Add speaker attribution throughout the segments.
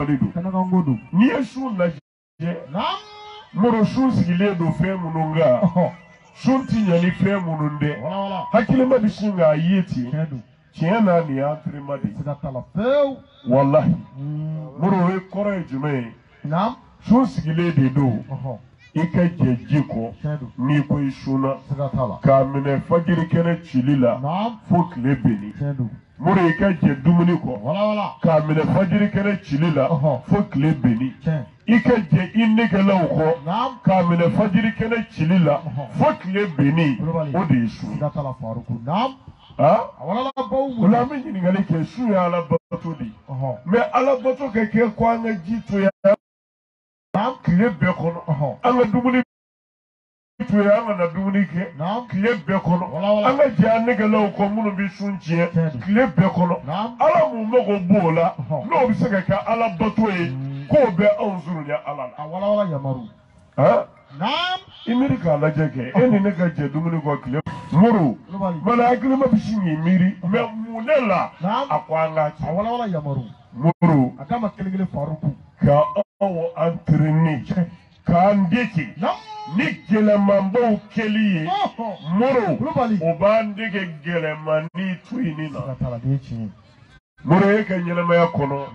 Speaker 1: Kanangodo.
Speaker 2: Ni shun na je.
Speaker 1: Nam.
Speaker 2: Moro shun sigile do fe mununga. Shun tinya ni fe mununde.
Speaker 1: Wala.
Speaker 2: Hakile ma bishinga yeti.
Speaker 1: Kedu.
Speaker 2: Tiena ni antri madi.
Speaker 1: Sigatala feu.
Speaker 2: Wallahi. Moro we kore jume.
Speaker 1: Nam.
Speaker 2: Shun sigile de do. Ika jejiko.
Speaker 1: Kedu.
Speaker 2: Ni ko ishuna.
Speaker 1: Sigatala.
Speaker 2: Kamine fajiri kene chilila.
Speaker 1: Nam.
Speaker 2: Fok lebeni.
Speaker 1: Kedu.
Speaker 2: Moro ika je dumuni ko.
Speaker 1: Wala.
Speaker 2: Kamine fajiri kene chilila. Fok lebeni. Ika je inneke lawko.
Speaker 1: Nam.
Speaker 2: Kamine fajiri kene chilila. Fok lebeni. Ode isu.
Speaker 1: Sigatala faruku. Nam.
Speaker 2: Ha?
Speaker 1: Wala bawu.
Speaker 2: Wala mi nyini ngale ke su ya ala bato di. Me ala bato ke kwa nga jitu ya. Nam kile be kono. Anga dumuni tu ya anga na dumuni ke.
Speaker 1: Nam
Speaker 2: kile be kono.
Speaker 1: Wala.
Speaker 2: Anga ja nege law ko munu bi sunchie. Kile be kono.
Speaker 1: Nam
Speaker 2: Ala mu mogo bola. No bi se ka ala bato e ko be anzuru ya ala.
Speaker 1: Wala yamaru.
Speaker 2: Ha?
Speaker 1: Nam
Speaker 2: Imiri ka la jeke. Eni ne ka je dumuni ko kile. Muru. Mana akili ma bishinyi miri. Me munela.
Speaker 1: Nam
Speaker 2: Akwa nga chi.
Speaker 1: wala yamaru.
Speaker 2: Muru.
Speaker 1: Akama kelegele faruku.
Speaker 2: Ka awo antrini ka ndeki ni gelemambo keliye moro oba ndeke gelemani tuini na moro eka nyelema ya kono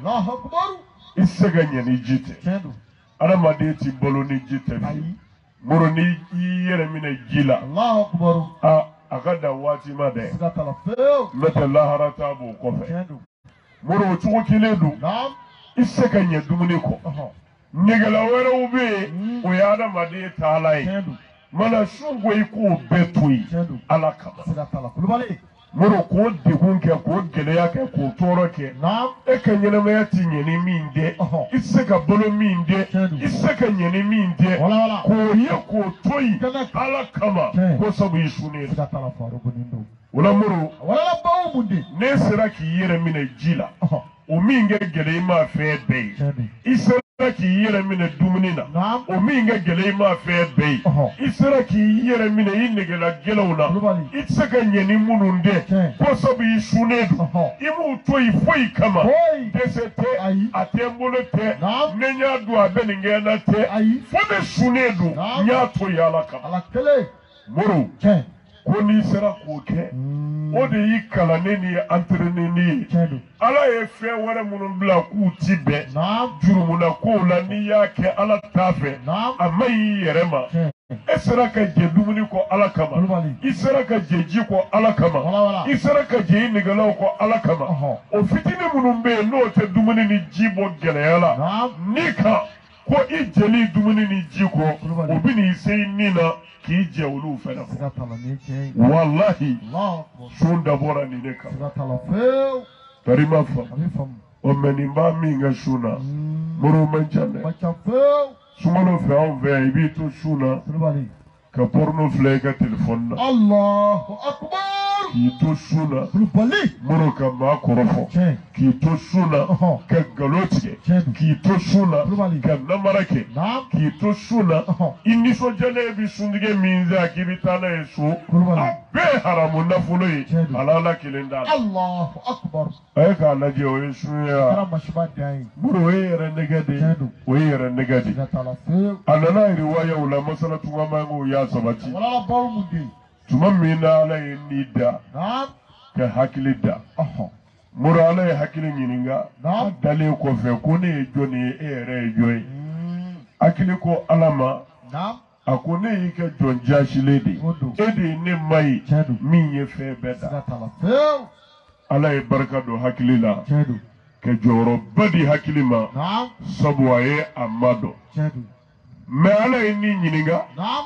Speaker 2: isega nyeni jite adamade ti bolo ni jite moro ni yere mine jila akada wati made mete laharata bu kofe moro chuko kiledu iseka nye dumuni ko nigala wera ube uyada made talai mana shungo iku betui ala kama moro ko digun ke ko gele ya ke ko toro ke eka nyene me yati nyeni minde iseka bolo minde iseka nyeni minde ko ye ko toyi ala kama ko sabu ishune wala moro
Speaker 1: wala bawu mundi
Speaker 2: ne sera ki yere mine jila o minge gele ma fe be isera ki yere mine dumunina o minge gele ma fe be isera ki yere mine inegela gelawla itsaka nyeni mununde ko sabu ishunedu imu toyi foi kama desete atembole te nenya du abeninge na te fode shunedu nya to yala kama
Speaker 1: ala kele
Speaker 2: moro ko ni sera ko ke o de yi kala ne ni entraîner ni ala ye fe wara munun bla ku tibe jurumu na ko la ni ya ke ala tafe amai yerema esera ka je dumuni ko ala kama isera ka je ji ko ala kama isera ka je ni galo ko ala kama o fitine munun be no te dumuni ni jibo gele yala nika ko ijeli dumuni ni jiko obi ni sei nina ki je ulu fena wallahi shunda bora ni neka tarima fam o menimba minga shuna muru manchane sumano fe on ve ibito shuna ka porno flega telefon
Speaker 1: Allahu akbar
Speaker 2: ki to shuna muru ka ma korofo ki to shuna ka galoti ki to shuna ka namarake ki to shuna inni so jale bi sundige minza ki bitana yesu be haramu nafulo yi alala kilinda
Speaker 1: Allahu akbar
Speaker 2: ay ka laje o yesu ya muru yere negade o yere negade alana riwaya ula masalatu wa mangu ya sabati
Speaker 1: wala bawu mundi
Speaker 2: tuma mina ala nida ka hakili da muru ala ye hakili nyininga dale ko fe ko ne joni ere joy hakili ko alama akone yi ka jon jashiledi edi ne mai min ye fe beda ala ye barka do hakili la ke joro badi hakili ma sabu aye amado me ala ye ni nyininga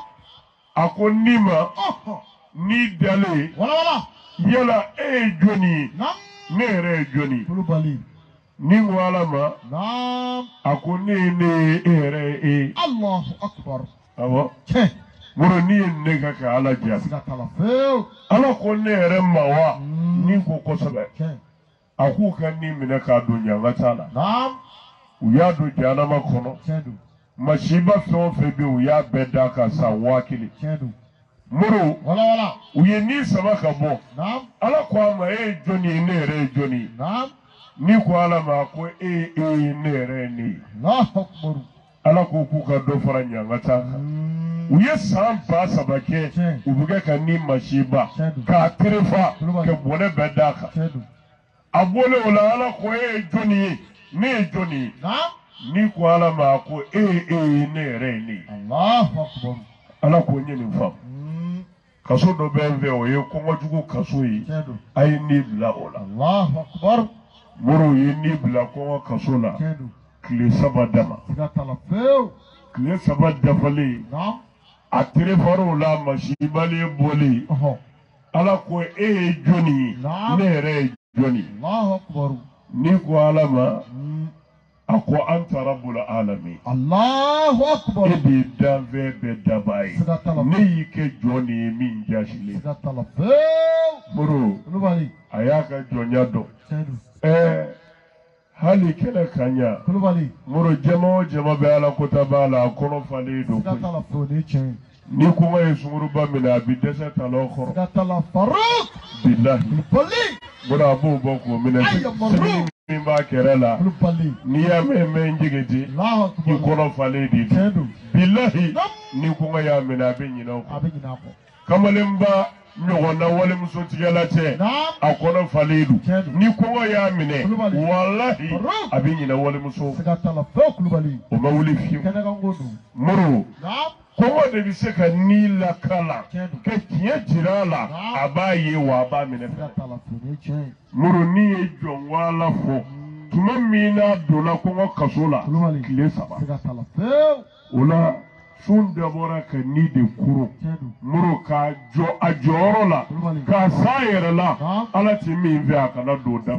Speaker 2: akonima ni dale yala joni nere joni ni wala ma akone ne ere
Speaker 1: Allahu akbar
Speaker 2: awo muro ni ne ka ala jas ala ko nere mawa ni ko kosabe aku kan ni mina ka dunya ngatala uya do jana makono mashiba fe bi uya beda ka sa wakili muru uye ni sama ka bo ala ko ama joni nere joni ni ko ala ma ko ne reni
Speaker 1: Allahu akbar.
Speaker 2: ala ko ku ka do fara nyanga ta u ye san ba saba kɛ u bɛ kɛ ka ni masiba k'a terefa ka bɔnɛ bɛɛ d'a kan a bɔlen o la ala ko ye jɔnni ye ne ye jɔnni ye ni ko ala ma ko ne yɛrɛ ye ne ye
Speaker 1: Allahu akbar.
Speaker 2: ala ko n ye nin faamu kaso dɔ bɛ n fɛ o ye kɔngɔjugu kaso ye a ye ni bila o la
Speaker 1: Allahu akbar.
Speaker 2: moriw ye ni bila kɔngɔ kaso la tile 3 dama tile 3 dafalen a terefar'o la masibali bɔlen ala ko ye jɔnni ye ne yɛrɛ ye jɔnni ye
Speaker 1: Allahu akbar.
Speaker 2: ni ko ala ma a ko anta rabbul alamin
Speaker 1: Allahu akbar.
Speaker 2: e de ye danfɛn bɛɛ daba ye ne y'i kɛ jɔn de ye min jasilen moro a y'a ka jɔnya dɔn hali kɛnɛ ka ɲa moro jama o jama bɛ ala kota b'a la a kɔnɔ falen don koyi ni kɔngɔ ye sunguruba minɛ a bi dɛsɛ talaw kɔrɔ bilahi moro a b'o bɔ k'o minɛ sɛbɛnni min b'a kɛrɛ la n'i y'a mɛn mɛn jigiti i kɔnɔ falen de don bilahi ni kɔngɔ y'a minɛ a bɛ ɲinɛ o kɔ kamalenba ɲɔgɔn na walimuso tigɛla cɛ a kɔnɔ falen don ni kɔngɔ y'a minɛ walahi a bɛ ɲinɛ walimuso o ma wuli fiyewu moro kɔngɔ de bɛ se ka ni lakala ka tiɲɛ jira a la a b'a ye wa a b'a minɛ moro ni ye jɔn wala fɔ tuma min n'a donna kɔngɔ kaso la tile 3 o la sun dabɔra ka ni de kuru moro k'a jɔ a jɔyɔrɔ la k'a s'a yɛrɛ la ala tɛ min fɛ a kana don da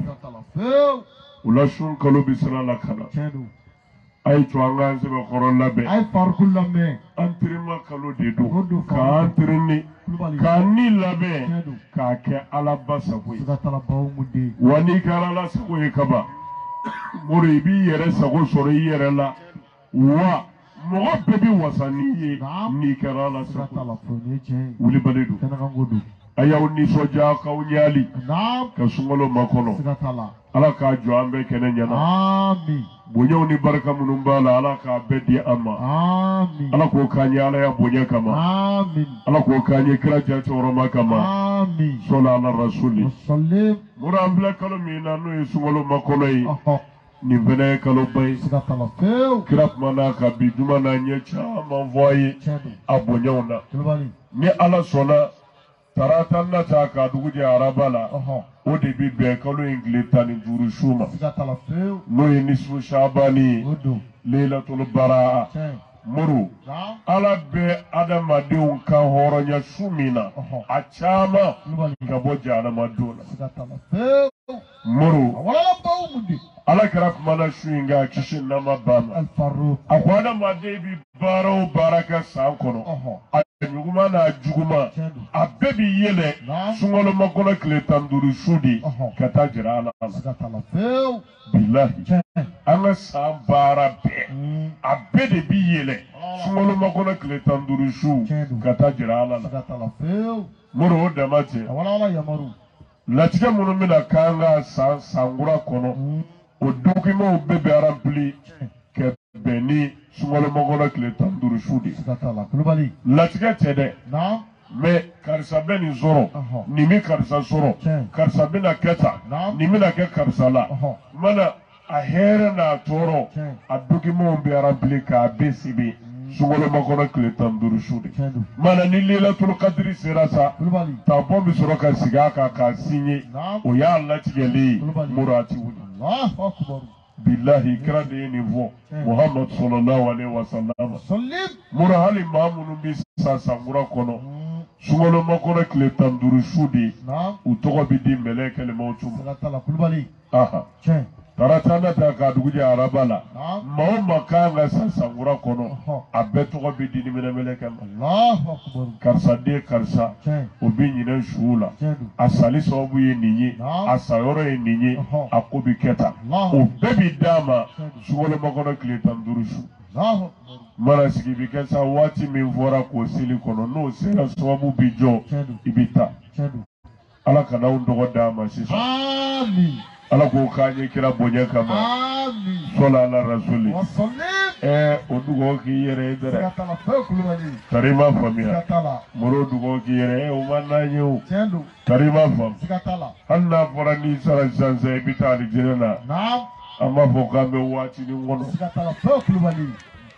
Speaker 2: o la sun kalo bɛ sira la ka na a ye to an k'an sɛbɛkɔrɔ labɛn entraînement kalo de don ka entraîner k'a ni labɛn k'a kɛ ala basago ye wa n'i kɛra ala sago ye kaban moro i b'i yɛrɛ sago sɔrɔ i yɛrɛ la wa mɔgɔ bɛɛ bɛ wasa n'i ye n'i kɛra ala sago wulibali don a y'aw nisɔndiya k'aw ɲali ka sunkalo makɔnɔ ala k'a jɔ an bɛɛ kɛnɛ ɲɛna bonyaw ni barika minnu b'a la ala k'a bɛɛ di an ma ala k'o k'an ye ala ya bonya kama ala k'o k'an ye kira jatɔrɔma kama sɔla ala rasuli mura an filɛ kalo min na n'o ye sunkalo makɔnɔ ye nin fɛnɛ ye kaloba ye kira tuma na ka bi juma na ɲɛ caman fɔ a ye a bonyaw na ni ala sɔnna tarata nata k'a dugu jɛ araba la o de bi bɛn kalo in tile 15 su ma n'o ye nisfu shabani ye leilatul baraa muru ala bɛ adamadenw ka hɔrɔnya su min na a caman ka bɔ jahanamadenw na muru ala kɛra kumana su in kan a kisi nama ba ma a ko adamaden bi baara o baara kɛ san kɔnɔ a ɲuguma n'a juguma a bɛɛ bi yɛlɛ sunkalo makɔnɔ tile 15 su de ka taa jira ala la bilahi an ka san baara bɛɛ a bɛɛ de bi yɛlɛ sunkalo makɔnɔ tile 15 su ka taa jira ala la moro o dama tɛ latigɛ minnu bɛna k'an ka san sankura kɔnɔ o dokimaw bɛɛ bɛ rempli ka bɛn ni sunkalo makɔnɔ tile 15 su de latigɛ tɛ dɛ mais karisa bɛ nin sɔrɔ nin bɛ karisa sɔrɔ karisa bɛna kɛ tan nin bɛna kɛ karisa la mana a hɛrɛ n'a tɔɔrɔ a dokimaw bɛ rempli k'a bɛɛ sɛbɛn sunkalo makɔnɔ tile 15 su de mana ni leilatul kadiri sera sa tampon bɛ sɔrɔ ka sigi a kan k'a signé o y'a latigɛlen ye muru a ti wuli bilahi kira de ye nin fɔ muhammad sallallahu alaihi wasallam muru hali maa minnu bɛ sa sankura kɔnɔ sunkalo makɔnɔ tile 15 su de u tɔgɔ bɛ di mɛlɛkɛ mawutu ma tarata nata k'a dugu jɛ araba la maa o maa kan ka sa sankura kɔnɔ a bɛɛ tɔgɔ bɛ di ni mɛlɛkɛ ma karisa den karisa o bɛ ɲinɛ su la a sali sababu ye nin ye a sayɔrɔ ye nin ye a ko bɛ kɛ tan o bɛɛ bɛ d'a ma sunkalo makɔnɔ tile 15 su mana sigi bɛ kɛ sa waati min fɔra k'o seli kɔnɔ n'o sera sababu bɛ jɔ i bɛ taa ala kana anw dɔgɔ d'a ma sisan ala ko kanye kira bonya kama
Speaker 1: Amin.
Speaker 2: sola ala rasuli
Speaker 1: Wasallim.
Speaker 2: odugo ki yere dere
Speaker 1: Sigatala fe kulubali.
Speaker 2: karima famia
Speaker 1: Sigatala.
Speaker 2: moro dugo ki yere umana nyu
Speaker 1: Tiendo.
Speaker 2: karima fam
Speaker 1: Sigatala.
Speaker 2: hanna forani sara sanse bitali jirena
Speaker 1: Naam.
Speaker 2: amma fo kambe wati ni ngono
Speaker 1: Sigatala fe kulubali.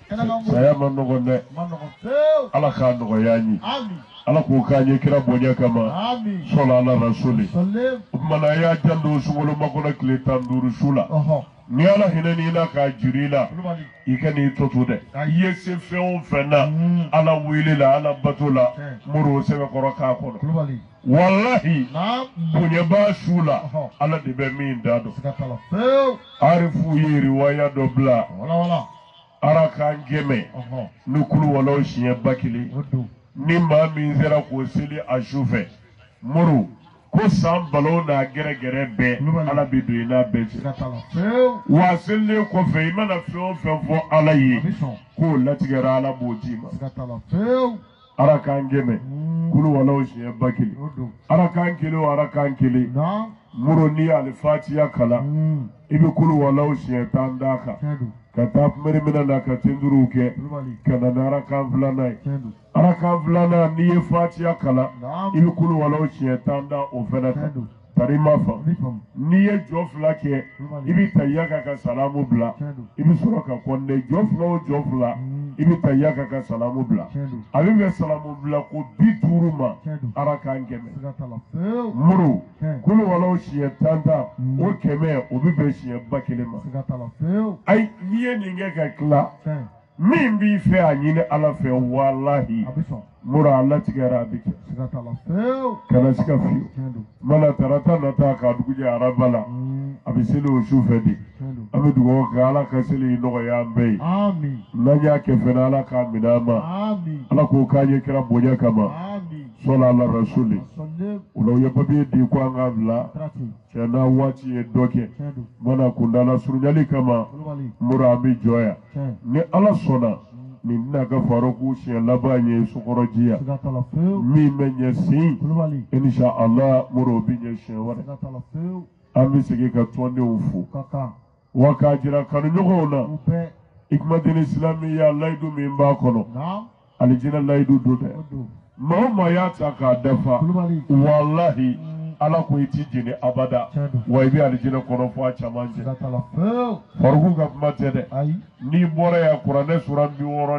Speaker 2: saya manogo ne
Speaker 1: Manogo fe.
Speaker 2: ala ka nogo yani
Speaker 1: Amin.
Speaker 2: ala ko kanye kira bonya kama
Speaker 1: Amin.
Speaker 2: sola ala rasuli
Speaker 1: Wasallim.
Speaker 2: mana ya jando sungolo makona kile tanduru sula
Speaker 1: Oho.
Speaker 2: ni ala hinani na ka jirila
Speaker 1: Kulubali.
Speaker 2: ikani toto de yese fɛn fɛn na ala wele la ala bato la muru sɛbɛ kɔrɔ k'a kɔnɔ
Speaker 1: Kulubali.
Speaker 2: wallahi
Speaker 1: Naam.
Speaker 2: bonyaba su la ala de bɛ min da dɔn
Speaker 1: Sigatala fe.
Speaker 2: arifu ye riwaya dɔ bila
Speaker 1: Wala wala.
Speaker 2: ara k'an gɛmɛ
Speaker 1: Oho.
Speaker 2: ni kulu walaw siɲɛ ba kelen
Speaker 1: Odo.
Speaker 2: ni maa min sera k'o seli a su fɛ muru ko san balo n'a gɛrɛgɛrɛ bɛɛ ala bɛ don i n'a bɛɛ cɛ
Speaker 1: Sigatala fe.
Speaker 2: wa selilen kɔfɛ i mana fɛn o fɛn fɔ ala ye
Speaker 1: Abison.
Speaker 2: k'o latigɛra ala b'o d'i ma
Speaker 1: Sigatala fe.
Speaker 2: ara k'an gɛmɛ kulu walaw siɲɛ ba kelen
Speaker 1: Odo.
Speaker 2: ara k'an kelen o ara k'an kelen
Speaker 1: Naam.
Speaker 2: muru ni alifatiya kala i bɛ kulu walaw siɲɛ 10 d'a kan
Speaker 1: Tiendo.
Speaker 2: ka taa mirimina na ka tenduru kɛ
Speaker 1: Kulubali.
Speaker 2: ka na ni ara kan filanan ye
Speaker 1: Tiendo.
Speaker 2: ara kan filanan n'i ye fatiya kala
Speaker 1: Naam.
Speaker 2: i bɛ kulu walaw siɲɛ 10 da o fɛnɛ kan
Speaker 1: Tiendo.
Speaker 2: tari ma fa
Speaker 1: Abison.
Speaker 2: n'i ye jɔ fila kɛ i bɛ tayya ka salamu bila
Speaker 1: Tiendo.
Speaker 2: i bɛ sɔrɔ ka kɔnde jɔ fila o jɔ fila i bɛ tayya ka salamu bila
Speaker 1: Tiendo.
Speaker 2: a bɛ bɛn salamu bila ko 50 ma
Speaker 1: Tiendo.
Speaker 2: ara k'an kɛmɛ
Speaker 1: Sigatala fe.
Speaker 2: muru
Speaker 1: Tiendo.
Speaker 2: kulu walaw siɲɛ 10 ta o kɛmɛ o bɛ bɛn siɲɛ ba kelen ma
Speaker 1: Sigatala fe.
Speaker 2: ayi n'i ye nin kɛ ka tila
Speaker 1: Tiendo.
Speaker 2: min b'i fɛ a ɲini ala fɛ walahi
Speaker 1: Abison.
Speaker 2: muru a latigɛra a bɛ kɛ
Speaker 1: Sigatala fe.
Speaker 2: kana se ka fiyewu
Speaker 1: Tiendo.
Speaker 2: mana tarata nata k'a dugujɛ araba la a bɛ seli o su fɛ de
Speaker 1: Tiendo.
Speaker 2: an bɛ dugawu kɛ ala ka seli nɔgɔya an bɛɛ ye
Speaker 1: Amin.
Speaker 2: n'an y'a kɛ fɛnɛ ala k'a minɛ an ma
Speaker 1: Amin.
Speaker 2: ala k'o k'an ye kira bonya kama
Speaker 1: Amin.
Speaker 2: sɔla ala rasuli
Speaker 1: Wasallim.
Speaker 2: o la u ye papiye di ko an k'a bila
Speaker 1: Trati.
Speaker 2: cɛ n'a waati ye dɔ kɛ
Speaker 1: Tiendo.
Speaker 2: mana kundala surunyali kama
Speaker 1: Kulubali.
Speaker 2: muru an bɛ jɔ yan
Speaker 1: Tiendo.
Speaker 2: ni ala sɔnna nin bɛna kɛ faroku siɲɛ laban ye sokɔrɔjiya
Speaker 1: Sigatala fe.
Speaker 2: min bɛ ɲɛ sin
Speaker 1: Kulubali.
Speaker 2: insha Allah muru o bɛ ɲɛ siɲɛ wɛrɛ
Speaker 1: Sigatala fe.
Speaker 2: an bɛ segin ka tɔndenw fo
Speaker 1: Kaka.
Speaker 2: wa k'a jira kanuɲɔgɔnw na
Speaker 1: Upe.
Speaker 2: ikumadini silamiya layidu min b'a kɔnɔ
Speaker 1: Naam.
Speaker 2: alijinɛ layidu don dɛ
Speaker 1: Odo.
Speaker 2: maa o maa y'a ta k'a dafa
Speaker 1: Kulubali.
Speaker 2: walahi ala ko i t'i jeni abada
Speaker 1: Tiendo.
Speaker 2: wa i bɛ alijinɛ kɔnɔ fɔ a caman cɛ
Speaker 1: Sigatala fe.
Speaker 2: faruku ka kuma tɛ dɛ
Speaker 1: Ayi.
Speaker 2: n'i bɔra yan kuranɛ sura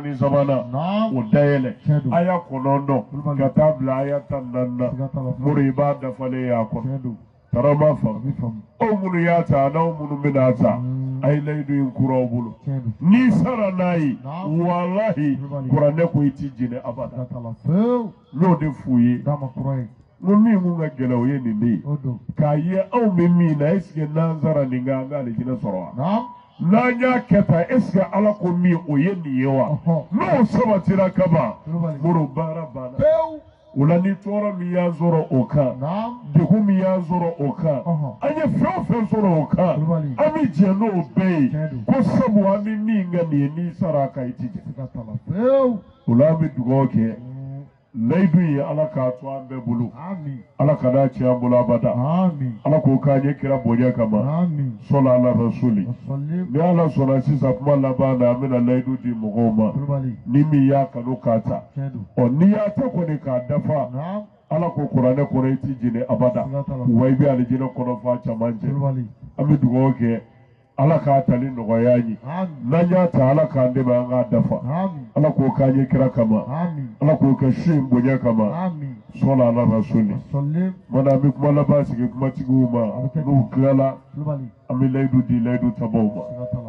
Speaker 2: 63
Speaker 1: Naam.
Speaker 2: o dayɛlɛ
Speaker 1: Tiendo.
Speaker 2: aya 9 ka taa bila aya 14
Speaker 1: Sigatala fe.
Speaker 2: muru i b'a dafalen y'a kɔnɔ
Speaker 1: Tiendo.
Speaker 2: tarama faamu
Speaker 1: Abison.
Speaker 2: aw minnu y'a ta n'aw minnu bɛna ta a ye layidu in kura aw bolo
Speaker 1: Tiendo.
Speaker 2: n'i sara n'a ye walahi kuranɛ ko i t'i jeni abada
Speaker 1: Sigatala fe.
Speaker 2: n'o de f'u ye
Speaker 1: Dama kura ye.
Speaker 2: n ko min kun ka gɛlɛn o ye nin de ye
Speaker 1: Odo.
Speaker 2: k'a ye anw bɛ min na esike n'an sara nin kan an ka alijinɛ sɔrɔ wa
Speaker 1: Naam.
Speaker 2: n'an y'a kɛ tan esike ala ko min o ye nin ye wa
Speaker 1: Ɔhɔ.
Speaker 2: n'o sabatira kaban
Speaker 1: Kulubali.
Speaker 2: muru baara banna
Speaker 1: Pewu.
Speaker 2: o la ni tɔɔrɔ min y'an sɔrɔ o kan
Speaker 1: Naam.
Speaker 2: degun min y'an sɔrɔ o kan
Speaker 1: Ɔhɔ.
Speaker 2: an ye fɛn o fɛn sɔrɔ o kan
Speaker 1: Kulubali.
Speaker 2: an bɛ jɛ n'o bɛɛ ye
Speaker 1: Tiɲɛ don.
Speaker 2: ko sabu an bɛ min kɛ nin ye n'i sara a kan i ti jɛ
Speaker 1: Sigatala fewu.
Speaker 2: o la an bɛ dugawu kɛ layidu ye ala k'a to an bɛɛ bolo
Speaker 1: Amin.
Speaker 2: ala kana tiɲɛ an bolo abada
Speaker 1: Amin.
Speaker 2: ala k'o k'an ye kira bonya kama
Speaker 1: Amin.
Speaker 2: sɔla ala rasuli
Speaker 1: Wasallim.
Speaker 2: ni ala sɔnna sisan kuma laban na an bɛna layidu di mɔgɔw ma
Speaker 1: Kulubali.
Speaker 2: ni min y'a kanu k'a ta
Speaker 1: Tiɲɛ don.
Speaker 2: ɔ n'i y'a ta kɔni k'a dafa
Speaker 1: Naam.
Speaker 2: ala ko kuranɛ kɔnɔ i t'i jeni abada
Speaker 1: Sigatala.
Speaker 2: wa i bɛ alijinɛ kɔnɔ fɔ a caman cɛ
Speaker 1: Kulubali.
Speaker 2: an bɛ dugawu kɛ ala k'a tali nɔgɔya an ye
Speaker 1: Amin.
Speaker 2: n'an y'a ta ala k'an dɛmɛ an k'a dafa
Speaker 1: Amin.
Speaker 2: ala k'o k'an ye kira kama
Speaker 1: Amin.
Speaker 2: ala k'o kɛ su in bonya kama
Speaker 1: Amin.
Speaker 2: sɔla ala rasuli
Speaker 1: Wasallim.
Speaker 2: mana an bɛ kuma laban sigi kumatigiw ma n'u tilala
Speaker 1: Kulubali.
Speaker 2: an bɛ layidu di layidu tabaw ma
Speaker 1: Sigatala